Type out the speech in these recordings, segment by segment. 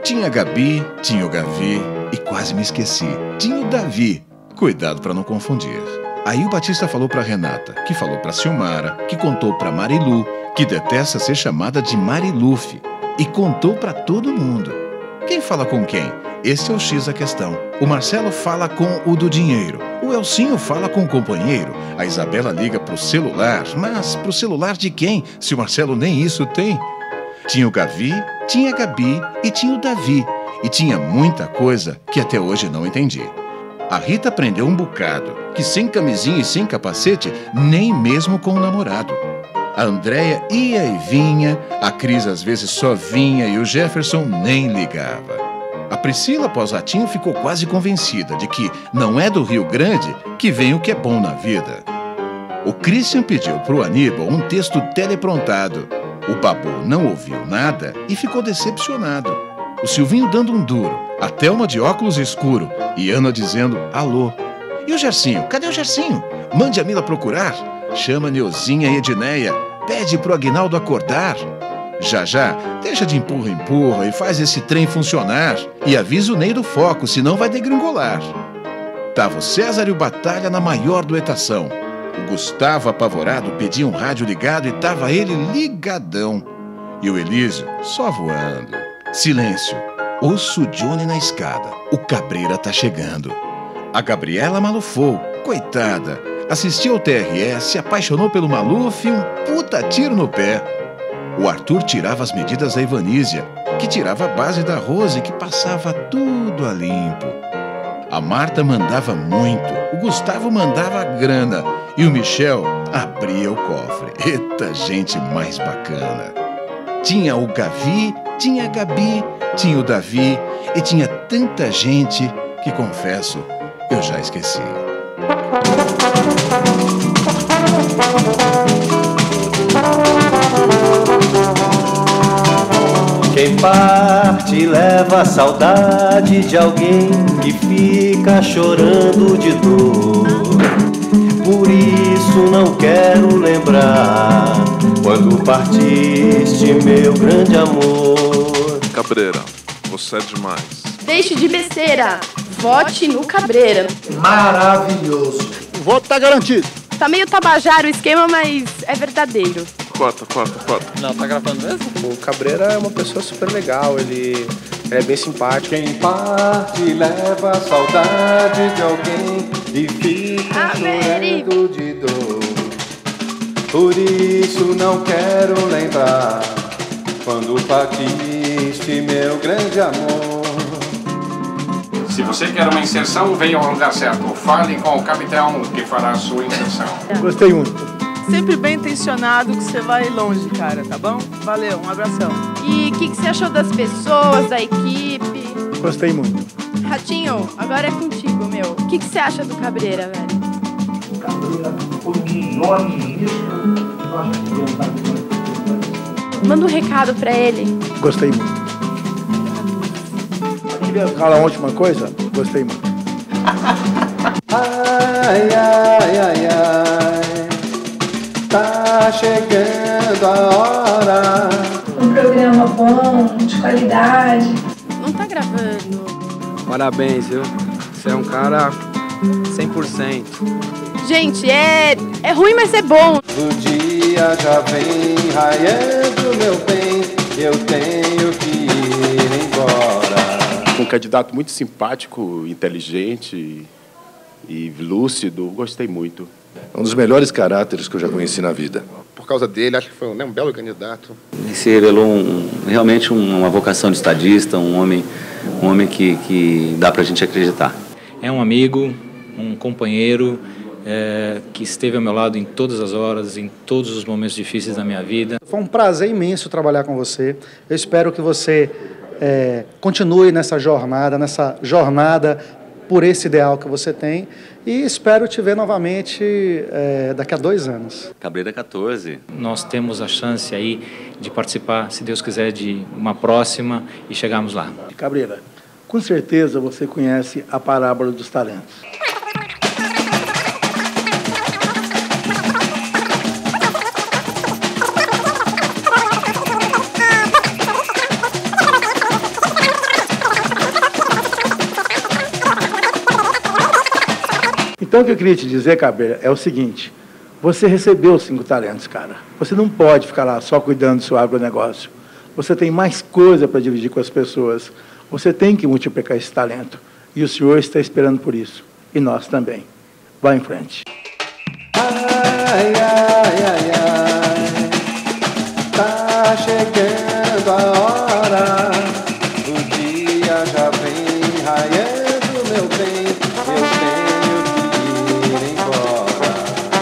Tinha a Gabi, tinha o Gavi e quase me esqueci. Tinha o Davi. Cuidado para não confundir. Aí o Batista falou para Renata, que falou para Silmara, que contou para Marilu, que detesta ser chamada de Mariluf, e contou para todo mundo. Quem fala com quem? Esse é o X da questão. O Marcelo fala com o do dinheiro. O Elcinho fala com o companheiro. A Isabela liga pro celular. Mas pro celular de quem, se o Marcelo nem isso tem? Tinha o Gavi, tinha a Gabi e tinha o Davi. E tinha muita coisa que até hoje não entendi. A Rita aprendeu um bocado, que sem camisinha e sem capacete, nem mesmo com o namorado. A Andréia ia e vinha, a Cris às vezes só vinha e o Jefferson nem ligava. A Priscila, após Ratinho, ficou quase convencida de que não é do Rio Grande que vem o que é bom na vida. O Christian pediu pro Aníbal um texto teleprontado. O Babu não ouviu nada e ficou decepcionado. O Silvinho dando um duro, a Thelma de óculos escuro e Ana dizendo alô. E o Gercinho? Cadê o Gercinho? Mande a Mila procurar. Chama Neuzinha e Edneia. Pede pro Aguinaldo acordar. Já, deixa de empurra e faz esse trem funcionar. E avisa o Ney do foco, senão vai degringolar. Tava o César e o Batalha na maior duetação. O Gustavo, apavorado, pedia um rádio ligado e tava ele ligadão. E o Elísio só voando. Silêncio. Ouço o Johnny na escada. O Cabreira tá chegando. A Gabriela malufou. Coitada. Assistiu ao TRS, se apaixonou pelo Maluf e um puta tiro no pé. O Arthur tirava as medidas da Ivanísia, que tirava a base da Rose, que passava tudo a limpo. A Marta mandava muito, o Gustavo mandava a grana e o Michel abria o cofre. Eita, gente mais bacana. Tinha o Gavi, tinha a Gabi, tinha o Davi e tinha tanta gente que, confesso, eu já esqueci. Quem parte leva a saudade de alguém que fica chorando de dor. Por isso não quero lembrar quando partiste, meu grande amor. Cabreira, você é demais. Deixe de besteira, vote no Cabreira. Maravilhoso. O voto tá garantido. Tá meio tabajara o esquema, mas é verdadeiro. Corta. Não, tá gravando mesmo? O Cabreira é uma pessoa super legal, ele é bem simpático. Quem parte leva a saudade de alguém e fica chorando de dor. Por isso não quero lembrar quando partiste, meu grande amor. Se você quer uma inserção, venha ao lugar certo. Fale com o capitão que fará a sua inserção. Gostei muito. Sempre bem intencionado que você vai longe, cara, tá bom? Valeu, um abração. E o que você achou das pessoas, da equipe? Gostei muito. Ratinho, agora é contigo, meu. O que você acha do Cabreira, velho? O Cabreira foi um melhor ministro que nós já tivemos na vida. Manda um recado pra ele. Gostei muito. Queria falar uma última coisa? Gostei muito. Ai, ai, ai, ai. Tá chegando a hora. Um programa bom, de qualidade. Não tá gravando. Parabéns, viu? Você é um cara 100%. Gente, é ruim, mas é bom. O dia já vem raiando, meu bem. Eu tenho que ir embora. Um candidato muito simpático, inteligente e lúcido. Gostei muito. É um dos melhores caráteres que eu já conheci na vida. Por causa dele, acho que foi um belo candidato. Ele se revelou realmente uma vocação de estadista, um homem que dá para a gente acreditar. É um amigo, um companheiro que esteve ao meu lado em todas as horas, em todos os momentos difíceis da minha vida. Foi um prazer imenso trabalhar com você. Eu espero que você continue nessa jornada por esse ideal que você tem e espero te ver novamente daqui a 2 anos. Cabreira 14. Nós temos a chance aí de participar, se Deus quiser, de uma próxima e chegarmos lá. Cabreira, com certeza você conhece a parábola dos talentos. Então, o que eu queria te dizer, Cabreira, é o seguinte: você recebeu os 5 talentos, cara. Você não pode ficar lá só cuidando do seu agronegócio. Você tem mais coisa para dividir com as pessoas. Você tem que multiplicar esse talento. E o senhor está esperando por isso. E nós também. Vá em frente. Ai, ai, ai, ai, tá chegando a hora, o dia já vem raiando, meu bem, eu tenho que ir embora.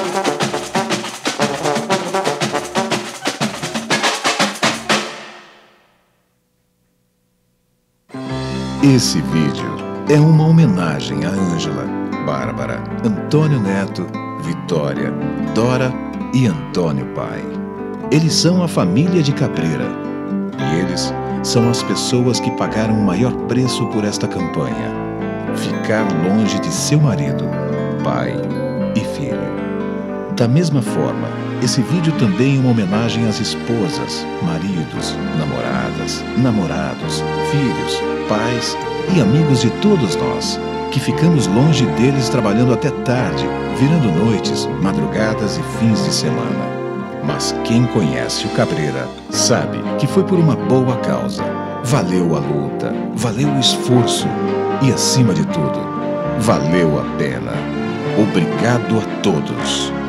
Esse vídeo é uma homenagem a Ângela, Bárbara, Antônio Neto, Vitória, Dora e Antônio Pai. Eles são a família de Cabreira. E eles são as pessoas que pagaram o maior preço por esta campanha: ficar longe de seu marido, pai e filho. Da mesma forma, esse vídeo também é uma homenagem às esposas, maridos, namoradas, namorados, filhos, pais e amigos de todos nós, que ficamos longe deles trabalhando até tarde, virando noites, madrugadas e fins de semana. Mas quem conhece o Cabreira sabe que foi por uma boa causa. Valeu a luta, valeu o esforço e, acima de tudo, valeu a pena. Obrigado a todos.